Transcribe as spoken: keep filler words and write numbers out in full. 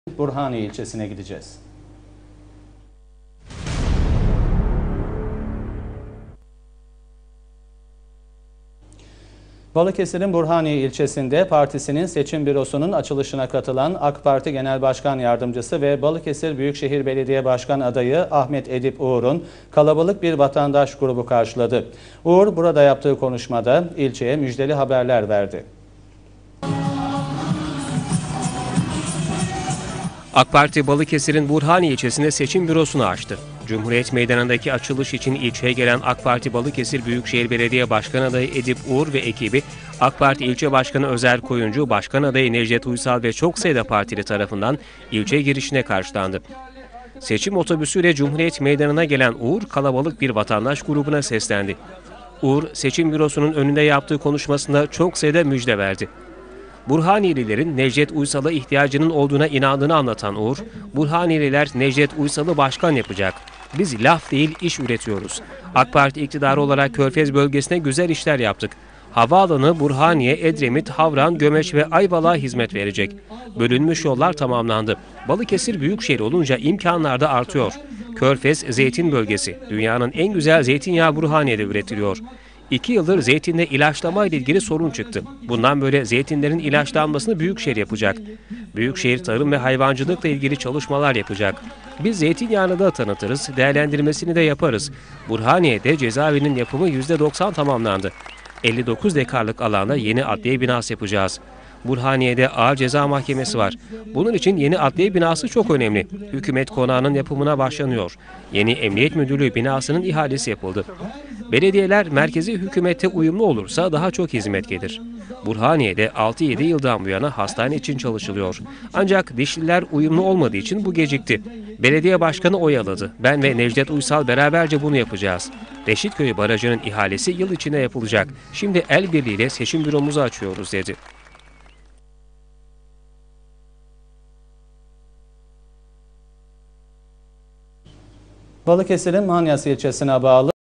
Burhaniye ilçesine gideceğiz. Balıkesir'in Burhaniye ilçesinde partisinin seçim bürosunun açılışına katılan AK Parti Genel Başkan Yardımcısı ve Balıkesir Büyükşehir Belediye Başkan adayı Ahmet Edip Uğur'un kalabalık bir vatandaş grubu karşıladı. Uğur burada yaptığı konuşmada ilçeye müjdeli haberler verdi. AK Parti Balıkesir'in Burhaniye ilçesinde seçim bürosunu açtı. Cumhuriyet Meydanı'ndaki açılış için ilçeye gelen AK Parti Balıkesir Büyükşehir Belediye Başkan adayı Edip Uğur ve ekibi, AK Parti İlçe Başkanı Özer Koyuncu, Başkan adayı Necdet Uysal ve çok sayıda partili tarafından ilçe girişine karşılandı. Seçim otobüsüyle Cumhuriyet Meydanı'na gelen Uğur, kalabalık bir vatandaş grubuna seslendi. Uğur, seçim bürosunun önünde yaptığı konuşmasında çok sayıda müjde verdi. Burhaniyelilerin Necdet Uysal'a ihtiyacının olduğuna inandığını anlatan Uğur, Burhaniyeliler Necdet Uysal'ı başkan yapacak. Biz laf değil iş üretiyoruz. AK Parti iktidarı olarak Körfez bölgesine güzel işler yaptık. Havaalanı Burhaniye, Edremit, Havran, Gömeç ve Ayvalık'a hizmet verecek. Bölünmüş yollar tamamlandı. Balıkesir büyükşehir olunca imkanlar da artıyor. Körfez zeytin bölgesi. Dünyanın en güzel zeytinyağı Burhaniye'de üretiliyor. İki yıldır zeytinde ilaçlama ile ilgili sorun çıktı. Bundan böyle zeytinlerin ilaçlanmasını Büyükşehir yapacak. Büyükşehir tarım ve hayvancılıkla ilgili çalışmalar yapacak. Biz zeytinyağını da tanıtırız, değerlendirmesini de yaparız. Burhaniye'de cezaevinin yapımı yüzde doksan tamamlandı. elli dokuz dekarlık alanda yeni adliye binası yapacağız. Burhaniye'de Ağır Ceza Mahkemesi var. Bunun için yeni adliye binası çok önemli. Hükümet konağının yapımına başlanıyor. Yeni Emniyet Müdürlüğü binasının ihalesi yapıldı. Belediyeler merkezi hükümete uyumlu olursa daha çok hizmet gelir. Burhaniye'de altı yedi yıldan bu yana hastane için çalışılıyor. Ancak dişliler uyumlu olmadığı için bu gecikti. Belediye başkanı oyaladı. Ben ve Necdet Uysal beraberce bunu yapacağız. Reşitköy Barajı'nın ihalesi yıl içinde yapılacak. Şimdi el birliğiyle seçim büromuzu açıyoruz dedi. Balıkesir'in Manyas ilçesine bağlı